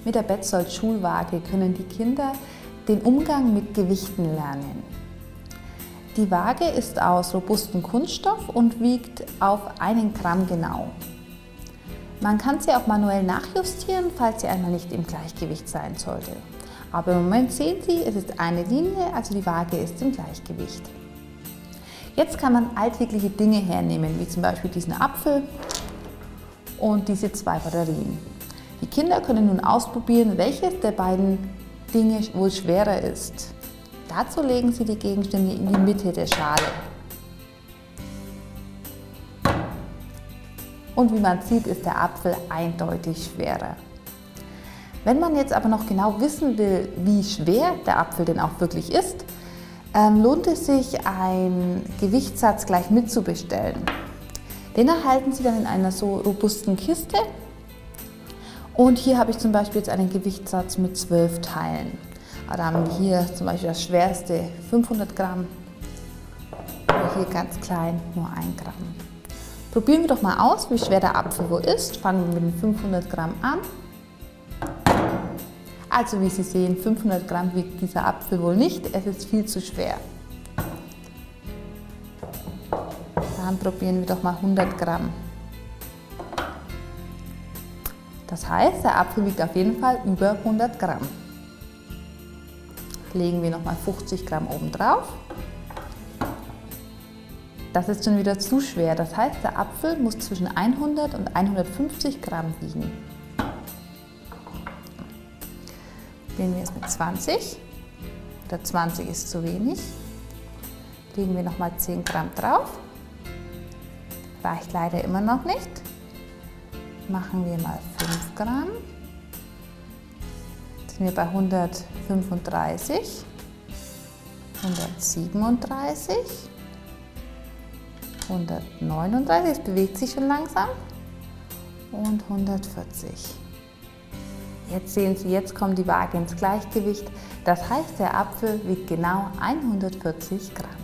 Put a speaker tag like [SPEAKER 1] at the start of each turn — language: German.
[SPEAKER 1] Mit der Betzold-Schulwaage können die Kinder den Umgang mit Gewichten lernen. Die Waage ist aus robustem Kunststoff und wiegt auf 1 Gramm genau. Man kann sie auch manuell nachjustieren, falls sie einmal nicht im Gleichgewicht sein sollte. Aber im Moment sehen Sie, es ist eine Linie, also die Waage ist im Gleichgewicht. Jetzt kann man alltägliche Dinge hernehmen, wie zum Beispiel diesen Apfel und diese 2 Batterien. Die Kinder können nun ausprobieren, welches der beiden Dinge wohl schwerer ist. Dazu legen Sie die Gegenstände in die Mitte der Schale. Und wie man sieht, ist der Apfel eindeutig schwerer. Wenn man jetzt aber noch genau wissen will, wie schwer der Apfel denn auch wirklich ist, lohnt es sich, einen Gewichtssatz gleich mitzubestellen. Den erhalten Sie dann in einer so robusten Kiste. Und hier habe ich zum Beispiel jetzt einen Gewichtssatz mit 12 Teilen. Da haben wir hier zum Beispiel das schwerste 500 Gramm oder hier ganz klein nur 1 Gramm. Probieren wir doch mal aus, wie schwer der Apfel wohl ist. Fangen wir mit den 500 Gramm an. Also wie Sie sehen, 500 Gramm wiegt dieser Apfel wohl nicht, es ist viel zu schwer. Dann probieren wir doch mal 100 Gramm. Das heißt, der Apfel wiegt auf jeden Fall über 100 Gramm. Legen wir nochmal 50 Gramm oben drauf. Das ist schon wieder zu schwer, das heißt, der Apfel muss zwischen 100 und 150 Gramm wiegen. Probieren wir es mit 20, oder 20 ist zu wenig. Legen wir nochmal 10 Gramm drauf. Reicht leider immer noch nicht. Machen wir mal 5 Gramm. Jetzt sind wir bei 135, 137, 139, es bewegt sich schon langsam, und 140. Jetzt sehen Sie, jetzt kommt die Waage ins Gleichgewicht. Das heißt, der Apfel wiegt genau 140 Gramm.